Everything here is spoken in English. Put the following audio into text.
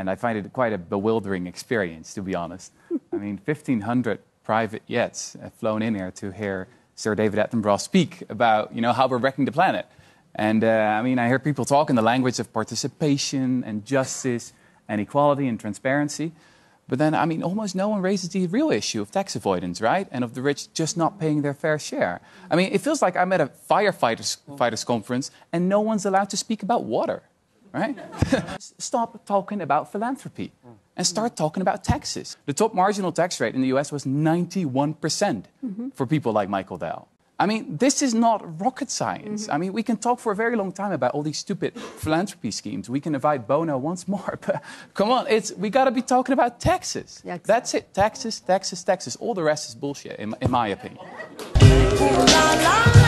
and I find it quite a bewildering experience, to be honest. I mean, 1,500 private jets have flown in here to hear Sir David Attenborough speak about, how we're wrecking the planet. And I hear people talk in the language of participation and justice and equality and transparency. But then, almost no one raises the real issue of tax avoidance, right? And of the rich just not paying their fair share. It feels like I'm at a firefighters conference and no one's allowed to speak about water, right? Stop talking about philanthropy and start talking about taxes. The top marginal tax rate in the US was 91% for people like Michael Dell. This is not rocket science. We can talk for a very long time about all these stupid philanthropy schemes. We can invite Bono once more, but come on, we got to be talking about taxes. Yeah, exactly. That's it, taxes, taxes, taxes. All the rest is bullshit, in my opinion.